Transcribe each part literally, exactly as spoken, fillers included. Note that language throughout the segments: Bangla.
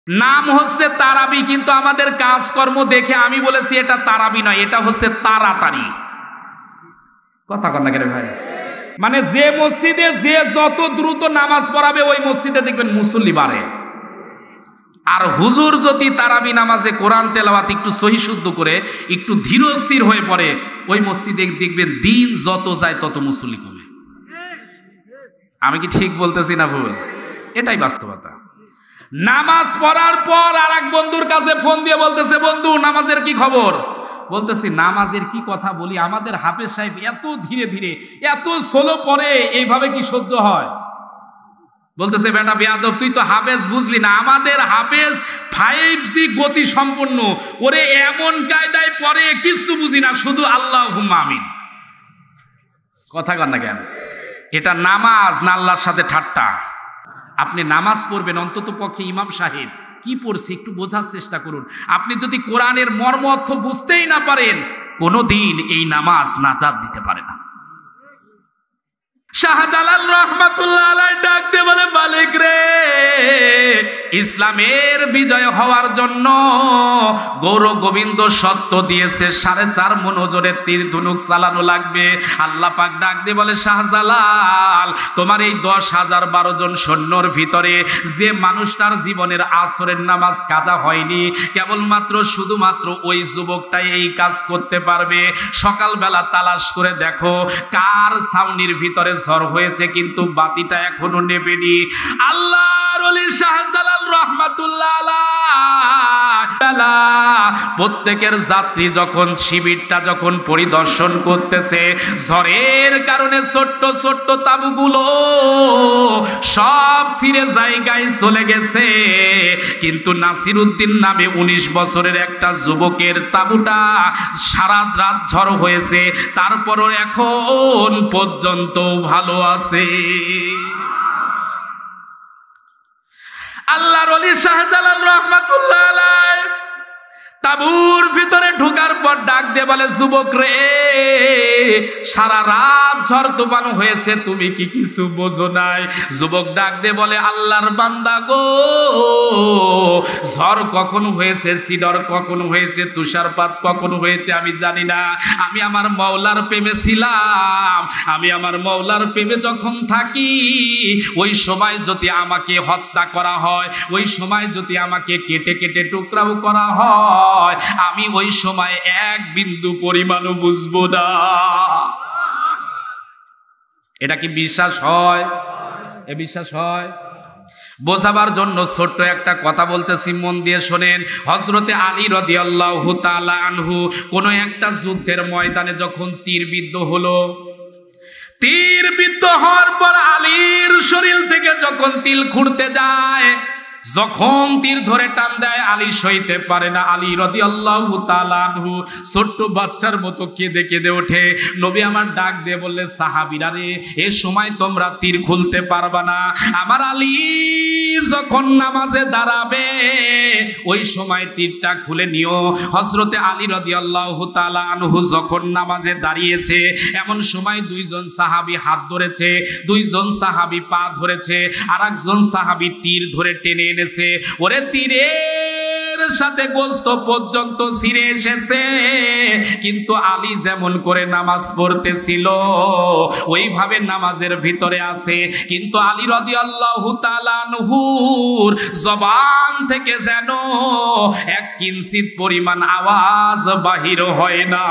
নাম হচ্ছে তারাবি, কিন্তু আমাদের কাজকর্ম দেখে আমি বলেছি এটা তারাবি নয়, এটা হচ্ছে তাড়াতাড়ি। কথা কন না কেন ভাই? মানে যে মসজিদে যে যত দ্রুত নামাজ পড়াবে ওই মসজিদে দেখবেন মুসল্লি বাড়ে। আর হুজুর যদি তারাবি নামাজে কোরআন তেলাওয়াত একটু সহি শুদ্ধ করে একটু ধীর স্থির হয়ে পড়ে, ওই মসজিদে দেখবেন দিন যত যায় তত মুসল্লি কমে। আমি কি ঠিক বলতেছি না ভুল? এটাই বাস্তবতা। নামাজ পড়ার পর আর এক বন্ধুর কাছে ফোন দিয়ে বলতেছে, বন্ধু নামাজের কি খবর? বলতেছি নামাজের কি কথা বলি, আমাদের হাফেজ সাহেব এত ধীরে ধীরে এত স্লো পড়ে, এইভাবে কি সহ্য হয়? বলতেছে বেটা বেয়াদব, তুই তো হাফেজ বুঝলি না, আমাদের হাফেজ ফাইভ জি গতি সম্পন্ন, ওরে এমন কায়দায় পড়ে কিছু বুঝি না, শুধু আল্লাহুম্মা আমিন। কথা কন না কেন? এটা নামাজ না আল্লাহর সাথে ঠাট্টা? আপনি নামাজ পড়বেন, অন্তত পক্ষে ইমাম সাহেব কি পড়ছে একটু বোঝার চেষ্টা করুন। আপনি যদি কোরআনের মর্ম অর্থ বুঝতেই না পারেন, কোনোদিন এই নামাজ নাজাত দিতে পারে না। শাহজালাল রহমাতুল্লাহ আলাইহি ডাক দিয়ে বলে, মালিক রে, ইসলামের বিজয় হওয়ার জন্য গৌর গোবিন্দ সত্য দিয়েছে, সাড়ে চার মণ ওজনের তীর ধনুক চালানো লাগবে। আল্লাহ পাক ডাক দিয়ে বলে, শাহজালাল, তোমার এই দশ হাজার বারো জন সৈন্যর ভিতরে যে মানুষটার জীবনের আসরের নামাজ কাজা হয়নি, কেবলমাত্র শুধুমাত্র ওই যুবকটাই এই কাজ করতে পারবে। সকালবেলা তালাশ করে দেখো কার ছাউনির ভিতরে ঝড় হয়েছে, কিন্তু বাতিটা এখনো নেবেনি। আল্লাহর ওলি শাহজালাল রহমাতুল্লাহ আলাইহি প্রত্যেকের যাত্রী যখন শিবিরটা যখন পরিদর্শন করতেছে, ঝড়ের কারণে ছোট্ট ছোট্ট তাবুগুলো সব ছিঁড়ে জায়গায় চলে গেছে, কিন্তু নাসির উদ্দিন নামে উনিশ বছরের একটা যুবকের তাবুটা সারা রাত ঝড় হয়েছে, তারপরও এখন পর্যন্ত ভালো আছে। আল্লাহর ওলি শাহজালাল রহমাতুল্লাহ আলাইহি তাবুর ভিতরে ঢোকার পর ডাক দিয়ে বলে, যুবক রে, সারা রাত ঝড় তুফান হয়েছে, তুমি কি কিছু বোঝো নাই? যুবক ডাক দিয়ে বলে, আল্লাহর বান্দা গো, ঝড় কখন হয়েছে, সিডর কখন হয়েছে, তুষারপাত কখন হয়েছে আমি জানি না। আমি আমার মাওলার প্রেমে ছিলাম, আমি আমার মাওলার প্রেমে যখন থাকি, ওই সময় যদি আমাকে হত্যা করা হয়, ওই সময় যদি আমাকে কেটে কেটে টুকরাও করা হয়, আমি ওই সময় এক বিন্দু পরিমাণও বুঝবো না। এটা কি বিশ্বাস হয়? এ বিশ্বাস হয়? বোঝাবার জন্য ছোট্ট একটা কথা বলতেছি, মন দিয়ে শোনেন। হযরতে আলী রাদিয়াল্লাহু তাআলা আনহু কোন একটা যুদ্ধের ময়দানে যখন তীরবিদ্ধ হলো, তীরবিদ্ধ হওয়ার পর আলীর শরীর থেকে যখন তিল খুঁড়তে যায়, যখন তীর ধরে টান দেয়, আলী সইতে পারে না। আলী রাদিয়াল্লাহু তাআলা আনহু ছোট্ট বাচ্চার মতো কেঁদে কেঁদে ওঠে। নবী আমার ডাক দিয়ে বললে, সাহাবীরা রে, এ সময় তোমরা তীর খুলতে পারবা না। আমার আলী যখন নামাজে দাঁড়াবে, ওই সময় তীরটা খুলে নিও। হযরতে আলী রাদিয়াল্লাহু তাআলা আনহু যখন নামাজে দাঁড়িয়েছে, এমন সময় দুইজন সাহাবী হাত ধরেছে, দুইজন সাহাবী পা ধরেছে, আর একজন সাহাবী তীর ধরে টেনে এনেছে। ওরে তীরের সাথে গোস্ত পর্যন্ত ছিঁড়ে এসেছে, কিন্তু আলী যেমন করে নামাজ পড়তেছিল ওইভাবে নামাজের ভিতরে আছে, কিন্তু আলী রাদিয়াল্লাহু তাআলা আনহুর জবান থেকে যেন এক কিঞ্চিত পরিমাণ আওয়াজ বাহির হয় না।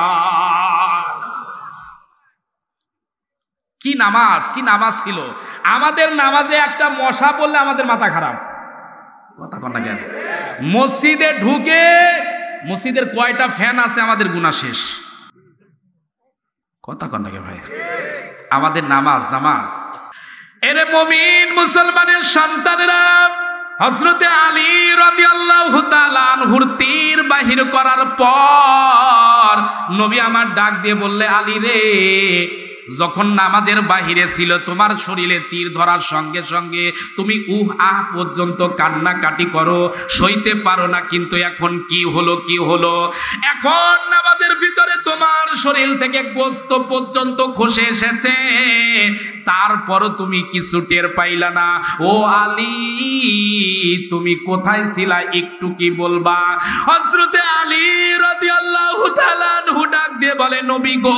কি নামাজ, কি নামাজ ছিল! আমাদের নামাজে একটা মশা পড়লে আমাদের মাথা খারাপ। কথা কন না কেন? মসজিদে ঢুকে, মসজিদের কয়টা ফ্যান আছে আমাদের গুনাহ শেষ। কথা কন না কেন ভাই? আমাদের নামাজ নামাজ এরে মুমিন মুসলমানের সন্তানেরা, হযরতে আলী রাদিয়াল্লাহু তাআলা আনহুর তীর বাহির করার পর নবী আমার ডাক দিয়ে বললে, আলী রে, যখন নামাজের বাহিরে ছিল তোমার শরীরে তীর ধরার সঙ্গে সঙ্গে তুমি উহ আহ পর্যন্ত কান্নাকাটি করো, সইতে পারো না, কিন্তু এখন কি হলো কি হলো এখন নামাজের ভিতরে তোমার শরীর থেকে গোস্ত পর্যন্ত খসে এসেছে, তারপরও তুমি কিছু টের পাইলা না। ও আলী, তুমি কোথায় ছিলা একটু কি বলবা? হযরতে আলী রাদিয়াল্লাহু তাআলা আনহু ডাক দিয়ে বলে, নবী গো,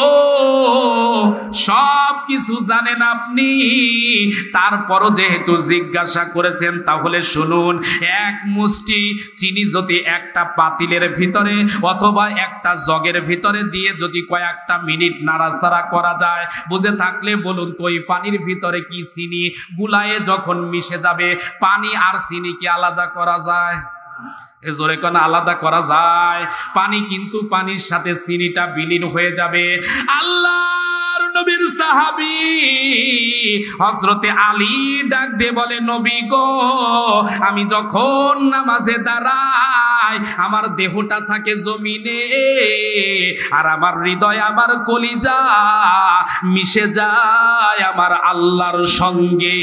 সব কিছু জানেন আপনি, তারপরও যেহেতু জিজ্ঞাসা করেছেন তাহলে শুনুন, এক মুষ্টি চিনি যদি একটা পাতিলের ভিতরে অথবা একটা জগের ভিতরে দিয়ে যদি কয়েকটা মিনিট নাড়াচাড়া করা যায়, বুঝে থাকলে বলুন তো ওই পানির ভিতরে কি চিনি গুলায়ে যখন মিশে যাবে, পানি আর চিনি কি আলাদা করা যায়? এ জোরে কোন আলাদা করা যায়? পানি কিন্তু পানির সাথে চিনিটা বিলীন হয়ে যাবে। আল্লাহর নবীর সাহাবী হযরতে আলী ডাক দিয়ে বলে, নবী গো, আমি যখন নামাজে দাঁড়াই আমার দেহটা থাকে জমিনে আর আমার হৃদয় আমার কলিজা মিশে যায় আমার আল্লাহর সঙ্গে।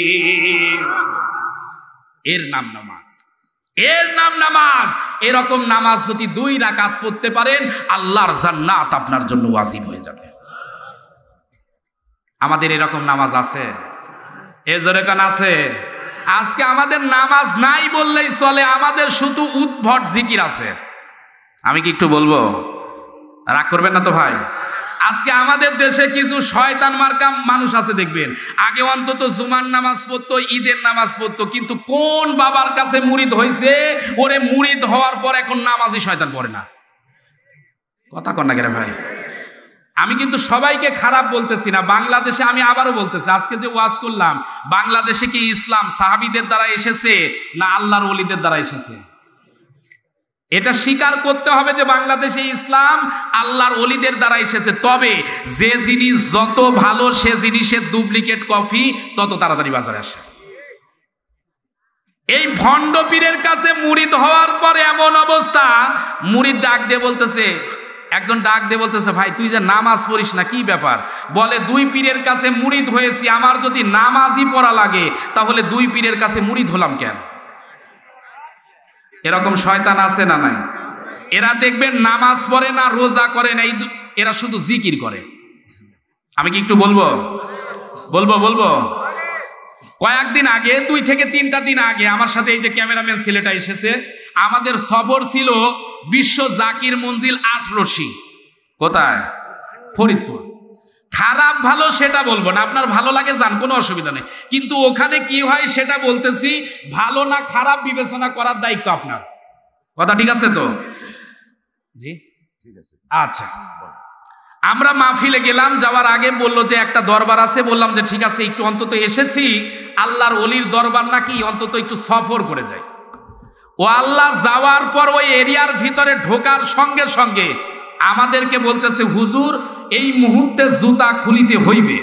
এর নাম নামাজ, এর নাম নামাজ। এরকম নামাজ যদি দুই রাকাত পড়তে পারেন, আল্লাহর জান্নাত আপনার জন্য ওয়াজিব হয়ে যাবে। আমাদের এরকম নামাজ আছে? এ জোরে কান আছে? আজকে আমাদের নামাজ নাই বললেই চলে, আমাদের শুধু উদ্ভট জিকির আছে। আমি কি একটু বলবো? রাগ করবেন না তো ভাই? আজকে আমাদের দেশে কিছু শয়তান মার্কা মানুষ আছে, দেখবেন আগে অন্তত জুমার নামাজ পড়তো, ঈদের নামাজ পড়তো, কিন্তু কোন বাবার কাছে মুরিদ হয়েছে, ওরে মুরিদ হওয়ার পর এখন নামাজই শয়তান পড়ে না। কথা কন না কেন ভাই? আমি কিন্তু সবাইকে খারাপ বলতেছি না, বাংলাদেশে আমি আবারও বলতেছি, আজকে যে ওয়াজ করলাম, বাংলাদেশে কি ইসলাম সাহাবীদের দ্বারা এসেছে না আল্লাহর ওলিদের দ্বারা এসেছে? এটা স্বীকার করতে হবে যে বাংলাদেশে ইসলাম আল্লাহর ওলিদের দ্বারা এসেছে। তবে যে জিনিস যত ভালো সে জিনিসের ডুপ্লিকেট কপি তত তাড়াতাড়ি বাজারে আসে। এই ভণ্ড পীরের কাছে মুরিদ হওয়ার পর এমন অবস্থা, মুরিদ ডাক দিয়ে বলতেছে, একজন ডাক দিয়ে বলতেছে, ভাই তুই যে নামাজ পড়িস না, কি ব্যাপার? বলে, দুই পীরের কাছে মুরিদ হয়েছি, আমার যদি নামাজই পড়া লাগে তাহলে দুই পীরের কাছে মুরিদ হলাম কেন? এরকম শয়তান আছে না নাই? এরা দেখবেন নামাজ পড়ে না, রোজা করে না, এরা শুধু জিকির করে। আমি কি একটু বলবো বলবো বলবো কয়েকদিন আগে, দুই থেকে তিনটা দিন আগে আমার সাথে এই যে ক্যামেরাম্যান ছেলেটা এসেছে, আমাদের সফর ছিল বিশ্ব জাকির মঞ্জিল আটরশি। কোথায়? ফরিদপুর। খারাপ ভালো সেটা বলবো না, আপনার ভালো লাগে যান, কোনো অসুবিধা নেই, কিন্তু ওখানে কি হয় সেটা বলতেছি। ভালো না খারাপ বিবেচনা করার দায়িত্ব আপনার। কথা ঠিক আছে তো? জি ঠিক আছে। আচ্ছা, আমরা মাহফিলে গেলাম, যাওয়ার আগে বললো যে একটা দরবার আছে, বললাম যে ঠিক আছে, একটু অন্তত এসেছি আল্লাহর ওলির দরবার নাকি, অন্তত একটু সফর করে যাই। ও আল্লাহ, যাওয়ার পর ওই এরিয়ার ভিতরে ঢোকার সঙ্গে সঙ্গে আমাদেরকে বলতেছে, হুজুর এই মুহূর্তে জুতা খুলিতে হইবে।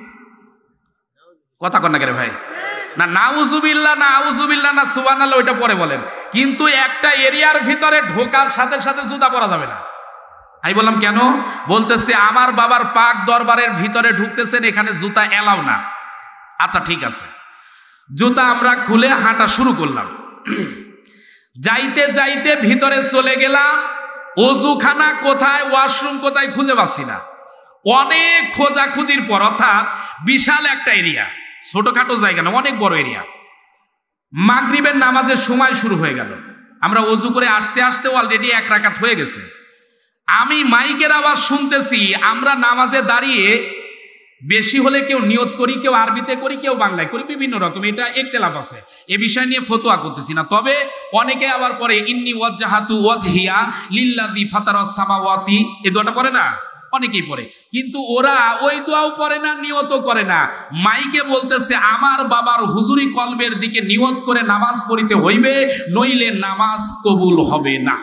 কথা কন না কেন ভাই? না নাউজুবিল্লাহ না আউজুবিল্লাহ না সুবহানাল্লাহ ওইটা পরে বলেন, কিন্তু একটা এরিয়ার ভিতরে ঢোকার সাথে সাথে জুতা পরা যাবে না। আমি বললাম কেন? বলতেছে, আমার বাবার পাক দরবারের ভিতরে ঢুকতেছেন, এখানে জুতা এলাও না। আচ্ছা ঠিক আছে। জুতা আমরা খুলে হাঁটা শুরু করলাম। যাইতে যাইতে ভিতরে চলে গেলাম, ওযুখানা কোথায়, ওয়াশরুম কোথায় খুঁজে পাচ্ছি না। অনেক খোঁজাখুঁজির পর, অর্থাৎ বিশাল একটা এরিয়া, ছোটখাটো জায়গা না, অনেক বড় এরিয়া। মাগরিবের নামাজের সময় শুরু হয়ে গেল, আমরা ওযু করে আসতে আসতে অলরেডি এক রাকাত হয়ে গেছে। আমি মাইকের আওয়াজ শুনতেছি, আমরা নামাজে দাঁড়িয়ে বেশি হলে কেউ নিয়ত করি, কেউ আরবিতে করি, কেউ বাংলায় করি, বিভিন্ন রকম, এটা ইখতিলাফ আছে, এ বিষয় নিয়ে ফতোয়া করতেছি না। তবে অনেকে আবার পরে ইন্নী ওয়াজহাতু ওয়াজহিয়া লিল্লাযী ফাতারাস সামাওয়াতি, এই দোয়াটা পড়ে না, অনেকেই পড়ে, কিন্তু ওরা ওই দোয়াও পড়ে না, নিয়তও করে না। মাইকে বলতেছে, আমার বাবার হুজুরি কলবের দিকে নিয়ত করে নামাজ পড়িতে হইবে, নইলে নামাজ কবুল হবে না।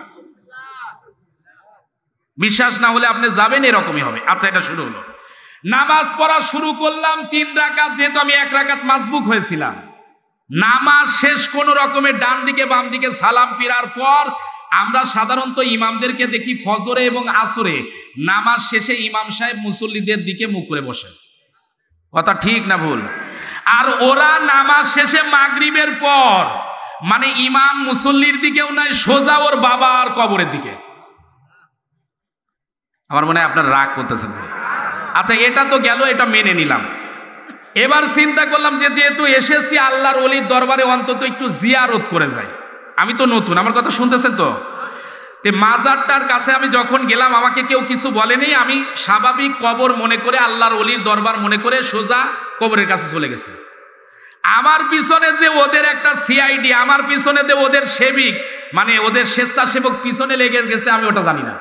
বিশ্বাস না হলে আপনি যাবেন, এরকমই হবে। আচ্ছা, এটা শুরু হলো, নামাজ পড়া শুরু করলাম, তিন রাকাত, যেহেতু আমি এক রাকাত মাসবুক হয়েছিলাম। নামাজ শেষ কোন রকমের ডান দিকে বাম দিকে সালাম ফিরার পর, আমরা সাধারণত ইমামদেরকে দেখি ফজরে এবং আসরে নামাজ শেষে ইমাম সাহেব মুসল্লিদের দিকে মুখ করে বসেন। কথা ঠিক না ভুল? আর ওরা নামাজ শেষে মাগরিবের পর মানে ইমাম মুসল্লির দিকেও নাই, সোজা ওর বাবার কবরের দিকে। আমার মনে হয় আপনার রাগ করতেছেন। আচ্ছা এটা তো গেল, এটা মেনে নিলাম। এবার চিন্তা করলাম যে যেহেতু এসেছি আল্লাহর ওলির দরবারে অন্তত একটু জিয়ারত করে যাই। আমি তো নতুন, আমার কথা শুনতেছেন তো? তে মাজারটার কাছে আমি যখন গেলাম আমাকে কেউ কিছু বলেনি, আমি স্বাভাবিক কবর মনে করে আল্লাহর ওলির দরবার মনে করে সোজা কবরের কাছে চলে গেছি। আমার পিছনে যে ওদের একটা সিআইডি, আমার পিছনে যে ওদের সেবিক মানে ওদের স্বেচ্ছাসেবক পিছনে লেগে গেছে আমি ওটা জানি না।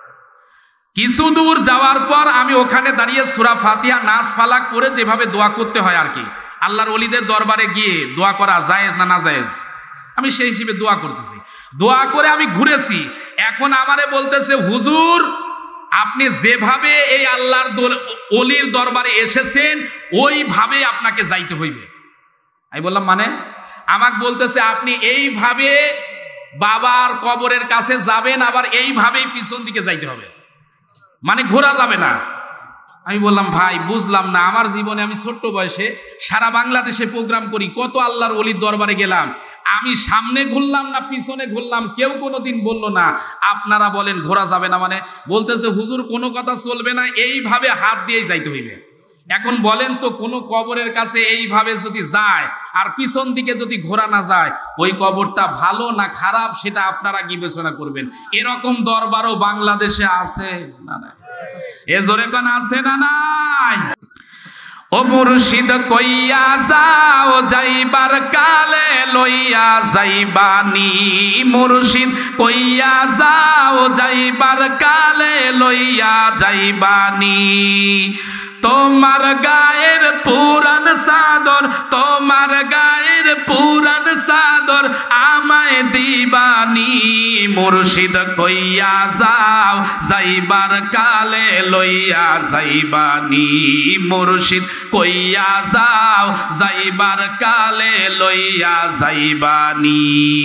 কিছু দূর যাওয়ার পর আমি ওখানে দাঁড়িয়ে সূরা ফাতিহা নাস ফালাক পড়ে যেভাবে দোয়া করতে হয় আর কি, আল্লাহর ওলিদের দরবারে গিয়ে দোয়া করা জায়েজ না না জায়েজ, আমি সেই হিসেবে দোয়া করতেছি। দোয়া করে আমি ঘুরেছি। এখন আমারে বলতেছে হুজুর আপনি যেভাবে এই আল্লাহর ওলির দরবারে এসেছেন ওইভাবে আপনাকে যাইতে হইবে। আমি বললাম মানে? আমাকে বলতেছে আপনি এইভাবে বাবার কবরের কাছে যাবেন, আবার এইভাবেই পিছন দিকে যাইতে হবে, মানে ঘোরা যাবে না। আমি বললাম ভাই বুঝলাম না, আমার জীবনে আমি ছোট্ট বয়সে সারা বাংলাদেশে প্রোগ্রাম করি, কত আল্লাহর ওলির দরবারে গেলাম, আমি সামনে ঘুরলাম না পিছনে ঘুরলাম, কেউ কোনোদিন বললো না আপনারা বলেন ঘোরা যাবে না। মানে বলতেছে হুজুর কোনো কথা চলবে না, এইভাবে হাত দিয়েই যাইতে হইবে। এখন বলেন তো কোনো কবরের কাছে এইভাবে যদি যায় আর পিছন দিকে যদি ঘোরা না যায় ওই কবরটা ভালো না খারাপ সেটা আপনারা বিবেচনা করবেন। এরকম দরবারও বাংলাদেশে আছে না নাই? এ জোরে কোন আছে না নাই? ও মুর্শিদ কইয়া যাও যাইবার কালে লইয়া যাইবানি, মুর্শিদ কইয়া যাও যাইবার কালে লইয়া যাইবানি, তোমার গায়ের পুরান সাদর, তোমার গায়ের পুরান সাদর আমায় দিবানি, মুর্শিদ কইয়া যাও যাইবার কালে লইয়া যাইবানি, মুর্শিদ কইয়া যাও যাইবার কালে লইয়া যাইবানি।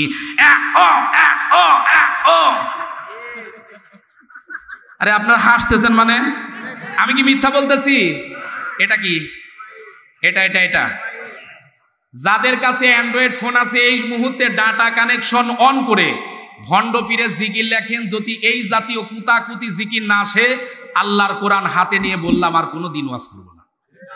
আরে আপনারা হাসতেছেন মানে? আমি কি মিথ্যা বলতেছি? এটা কি? এটা এটা এটা যাদের কাছে অ্যান্ড্রয়েড ফোন আছে এই মুহূর্তে ডাটা কানেকশন অন করে ভণ্ড পীরে জিকির লেখেন, যদি এই জাতীয় কুতাকুতি জিকির না আসে আল্লাহর কোরআন হাতে নিয়ে বললাম আর কোনো দিন ওয়াজ করব না।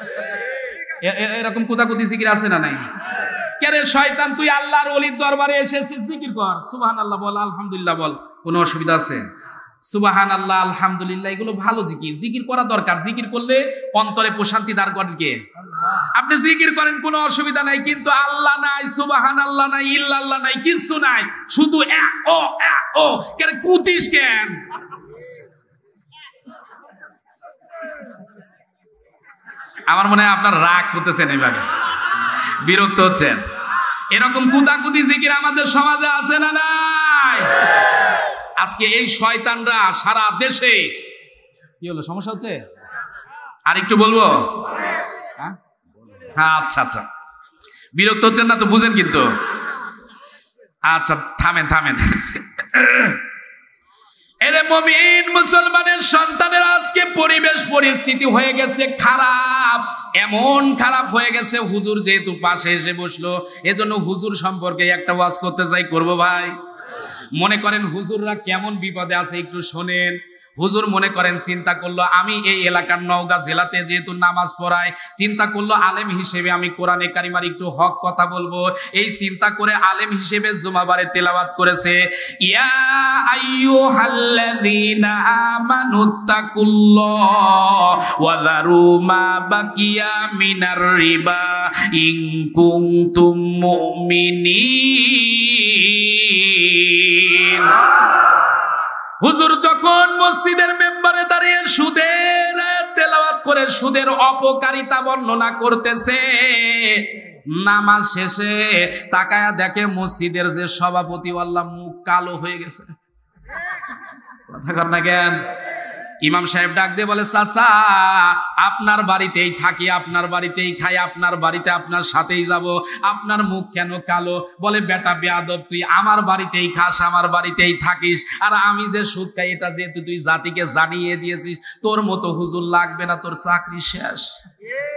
এরকম কুতাকুতি জিকির আছে না নাই? কেরে শয়তান তুই আল্লাহর ওলির দরবারে এসেছিস, জিকির কর, সুবহানাল্লাহ বল, আলহামদুলিল্লাহ বল, কোনো অসুবিধা আছে? সুবহানাল্লাহ আলহামদুলিল্লাহ এগুলো ভালো জিকির, জিকির করা দরকার। জিকির করলে অন্তরে প্রশান্তি দাঁড় করেন কে? আপনি জিকির করেন কোনো অসুবিধা নাই, কিন্তু আল্লাহ নাই, সুবহানাল্লাহ নাই, ইল্লাল্লাহ নাই, কিছু নাই, শুধু এ ও এ ও কেন কুতিস কেন? আমার মনে হয় আপনার রাগ করতেছেন, এইভাবে বিরক্ত হচ্ছেন। এরকম কুতাকুতি জিকির আমাদের সমাজে আছে না নাই? আজকে এই শয়তানরা সারা দেশে কি হলো, সমস্যা হচ্ছে? আর একটু বলবো? হ্যাঁ আচ্ছা আচ্ছা, বিরক্ত হচ্ছেন না তো বুঝেন কিন্তু। আচ্ছা থামেন থামেন। এরে মুমিন মুসলমানের সন্তানের আজকে পরিবেশ পরিস্থিতি হয়ে গেছে খারাপ, এমন খারাপ হয়ে গেছে হুজুর যেহেতু পাশে এসে বসলো এজন্য হুজুর সম্পর্কে একটা ওয়াজ করতে চাই, করবো ভাই। মনে করেন হুজুররা কেমন বিপদে আছে একটু শোনেন। হুজুর মনে করেন চিন্তা করলো আমি এই এলাকার নওগাঁ জেলাতে যেহেতু নামাজ পড়াই, চিন্তা করলো আলেম হিসেবে আমি কোরআনে কারিমার একটু হক কথা বলবো, এই চিন্তা করে আলেম হিসেবে জুমাবারে তেলাওয়াত করেছে ইয়া আইয়ুহাল্লাযীনা আমানুত্তাকুল্লাহ ওয়া যারু মা বাকিয়া মিনার রিবা ইন কুনতুম মুমিনিন। হুজুর যখন মসজিদের মেম্বারে দাঁড়িয়ে সুদের তেলাওয়াত করে সুদের অপকারিতা বর্ণনা করতেছে, নামাজ শেষে তাকায়া দেখে মসজিদের যে সভাপতি আল্লাহ মুখ কালো হয়ে গেছে। কথা কর না কেন? ইমাম সাহেব ডাক দিয়ে বলে চাচা আপনার বাড়িতেই থাকি, আপনার বাড়িতেই খাই, আপনার বাড়িতে আপনার সাথেই যাব, আপনার মুখ কেন কালো? বলে বেটা বেয়াদব তুই আমার বাড়িতেই খাস, আমার বাড়িতেই থাকিস, আর আমি যে সুদ খাই এটা যেহেতু তুই জাতিকে জানিয়ে দিয়েছিস তোর মতো হুজুর লাগবে না, তোর চাকরি শেষ।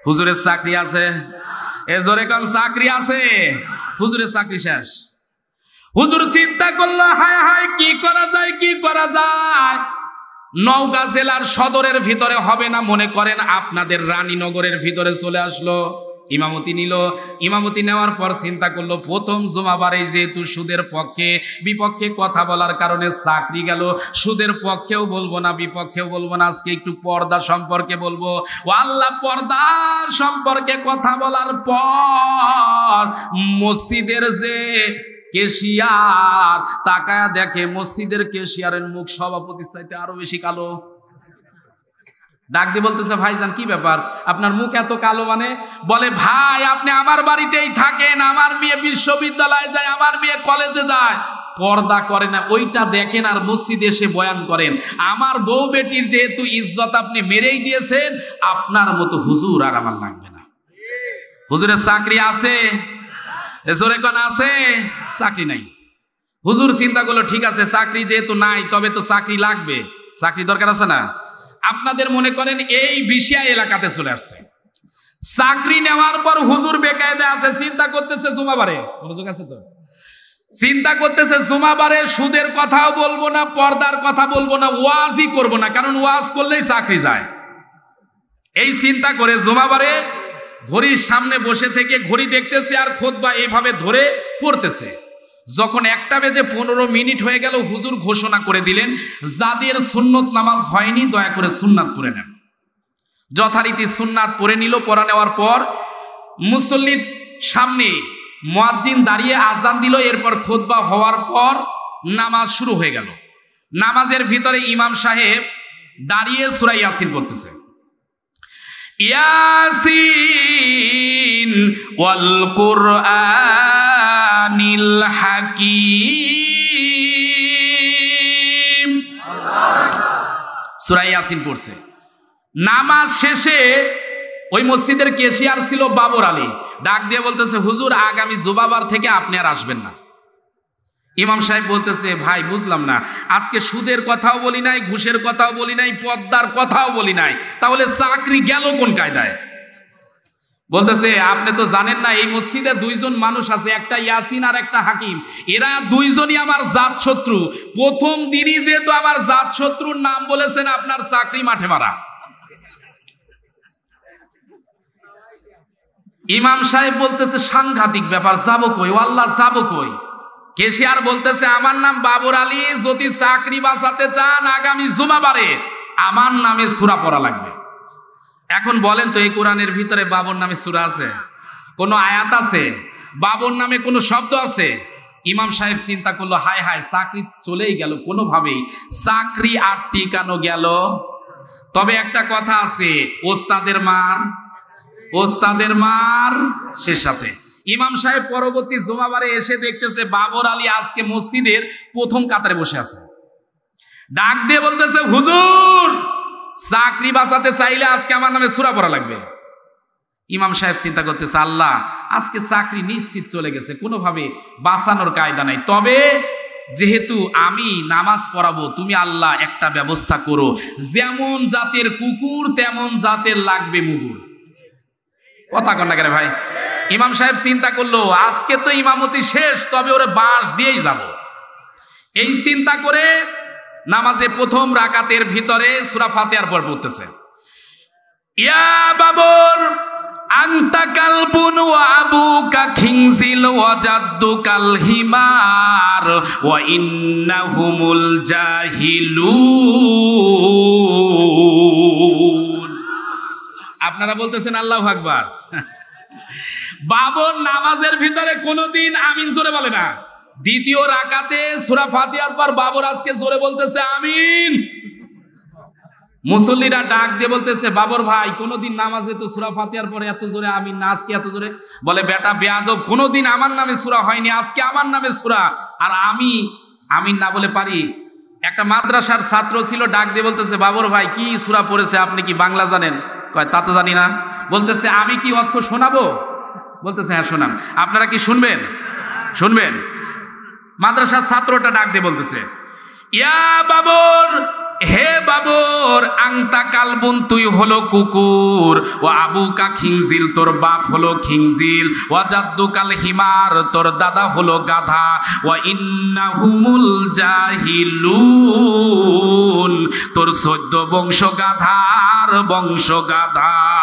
হুজুরের চাকরি আছে, এ জোরে কোন চাকরি আছে? হুজুরের চাকরি শেষ। হুজুর চিন্তা করলো, হায় হায় কি করা যায়, কি করা যায়। নওগাঁ জেলার সদরের ভিতরে হবে না, মনে করেন আপনাদের রানীনগরের ভিতরে চলে আসলো, ইমামতি নিল। ইমামতি নেওয়ার পর চিন্তা করলো, প্রথম জুমাবারে যেহেতু সুদের পক্ষে বিপক্ষে কথা বলার কারণে চাকরি গেল, সুদের পক্ষেও বলবো না বিপক্ষেও বলবো না, আজকে একটু পর্দা সম্পর্কে বলবো। ও আল্লাহ, পর্দা সম্পর্কে কথা বলার পর মসজিদের যে কেশিয়ার তাকায়া দেখে মসজিদের কেশিয়ারের মুখ সভাপতির চাইতে আরো বেশি কালো। ডাক দিয়ে বলতেছে, ভাইজান কি ব্যাপার, আপনার মুখ এত কালো মানে? বলে, ভাই আপনি আমার বাড়িতেই থাকেন, আমার মেয়ে বিশ্ববিদ্যালয়ে যায়, আমার মেয়ে কলেজে যায়, পর্দা করে না, ওইটা দেখেন আর মসজিদে এসে বয়ান করেন। আমার বউ বেটির যেহেতু ইজ্জত আপনি মেরেই দিয়েছেন, আপনার মতো হুজুর আর আমার লাগবে না। হুজুরের চাকরি আছে, জোরে কোন আছে? চাকরি নাই। হুজুর চিন্তা করলো, ঠিক আছে চাকরি যেহেতু নাই, তবে তো চাকরি লাগবে, চাকরি দরকার আছে না? আপনাদের মনে করেন এই বিশিয়া এলাকাতে চলে আসছে, চাকরি নেওয়ার পর হুজুর বেকায়দা আছে, চিন্তা করতেছে জুমাবারে, মনোযোগ আছে তো, চিন্তা করতেছে জুমাবারে সুদের কথাও বলবো না, পর্দার কথা বলবো না, ওয়াজই করবো না, কারণ ওয়াজ করলেই চাকরি যায়। এই চিন্তা করে জুমাবারে ঘড়ির সামনে বসে থেকে ঘড়ি দেখতেছে আর খুতবা এইভাবে ধরে পড়তেছে। যখন একটা বেজে পনেরো মিনিট হয়ে গেল, হুজুর ঘোষণা করে দিলেন, যাদের সুন্নত নামাজ হয়নি দয়া করে সুন্নাত পড়ে নেন। যথারীতি সুন্নাত পড়ে নিল। পড়া নেওয়ার পর মুসল্লির সামনে মুয়াজ্জিন দাঁড়িয়ে আজান দিল। এরপর খুতবা হওয়ার পর নামাজ শুরু হয়ে গেল। নামাজের ভিতরে ইমাম সাহেব দাঁড়িয়ে সূরা ইয়াসিন পড়তেছে, ইয়াসিন ওয়াল কুরআনিল হাকিম, সূরা ইয়াসিন পড়ছে। নামাজ শেষে ওই মসজিদের কেশিয়ার ছিল বাবর আলী, ডাক দিয়ে বলতেছে, হুজুর আগামী জুমাবার থেকে আপনি আর আসবেন না। ইমাম সাহেব বলতেছে, ভাই বুঝলাম না, আজকে সুদের কথাও বলি নাই, ঘুষের কথাও বলি নাই, পদ্মার কথাও বলি নাই, তাহলে চাকরি গেল কোন কায়দায়? বলতেছে, আপনি তো জানেন না এই মসজিদে দুইজন মানুষ আছে, একটা ইয়াসিন আর একটা হাকিম, এরা দুইজনই আমার জাত শত্রু। প্রথম দিনই যেহেতু আমার জাত শত্রুর নাম বলেছেন, আপনার চাকরি মাঠে মারা। ইমাম সাহেব বলতেছে, সাংঘাতিক ব্যাপার, যাবো কই আল্লাহ, যাবো কই? কেশিয়ার বলতেছে, আমার নাম বাবর আলী, যদি চাকরি বাঁচাতে চান আগামী জুমাবারে আমার নামে সূরা পড়া লাগবে। এখন বলেন তো, এই কোরআনের ভিতরে বাবর নামে সূরা আছে? কোনো আয়াত আছে? বাবর নামে কোনো শব্দ আছে? ইমাম সাহেব চিন্তা করলো, হায় হায়, চাকরি চলেই গেল কোনোভাবেই, চাকরি আর টিকানো গেল। তবে একটা কথা আছে, ওস্তাদের মার ওস্তাদের মার সে সাথে। ইমাম সাহেব পরবর্তী জুমাবারে এসে দেখতেছে বাবর আলী আজকে মসজিদের প্রথম কাতারে বসে আছে। ডাক দিয়ে বলতেছে, হুজুর চাকরি বাঁচাতে চাইলে আজকে আমার নামে সূরা পড়া লাগবে। ইমাম সাহেব চিন্তা করতেছে, আল্লাহ আজকে চাকরি নিশ্চিত চলে গেছে, কোনোভাবে বাঁচানোর কায়দা নাই, তবে যেহেতু আমি নামাজ পড়াবো, তুমি আল্লাহ একটা ব্যবস্থা করো, যেমন জাতের কুকুর তেমন জাতের লাগবে মুগুর। কথা কন না কেন ভাই? ইমাম সাহেব চিন্তা করলো, আজকে তো ইমামতি শেষ, তবে ওরে বাঁশ দিয়েই যাব। এই চিন্তা করে নামাজে প্রথম রাকাতের ভিতরে সূরা ফাতিহার পর পড়তেছে, ইয়া বাবর আনতা কালবুন ওয়া আবুকা খিনজিল ওয়া জাদ্দুকাল হিমার ওয়া ইন্নাহুমুল জাহিলুন। আপনারা বলতেছেন আল্লাহু আকবার। বাবর নামাজের ভিতরে কোনোদিন আমিন জোরে বলে না। দ্বিতীয় রাকাতে সূরা ফাতিহার পর বাবর আজকে জোরে বলতেছে আমিন। মুসল্লিরা ডাক দিয়ে বলতেছে, বাবর ভাই কোনোদিন নামাজে তো সূরা ফাতিহার পরে এত জোরে আমিন না, আজকে এত জোরে? বলে, বেটা বেয়াদব, কোনোদিন আমার নামে সূরা হয়নি, আজকে আমার নামে সূরা, আর আমি আমিন না বলে পারি? একটা মাদ্রাসার ছাত্র ছিল, ডাক দিয়ে বলতেছে, বাবর ভাই কি সূরা পড়েছে, আপনি কি বাংলা জানেন? কয়, তা তো জানি না। বলতেছে, আমি কি অর্থ শোনাবো? বলতেছে, হ্যাঁ শোনান। আপনারা কি শুনবেন? শুনবেন? মাদ্রাসার ছাত্রটা ডাক দিয়ে বলতেছে, ইয়া বাবর, হে বাবর আংতা কালবুন, তুই হলো কুকুর। ও আবু কা খিংজিল, তোর বাপ হলো খিংজিল। ও জাদ্দু কাল হিমার, তোর দাদা হলো গাধা। ও ইন্নাহুমুল জাহিলুন, তোর চোদ্দ বংশ গাধার বংশ গাধা।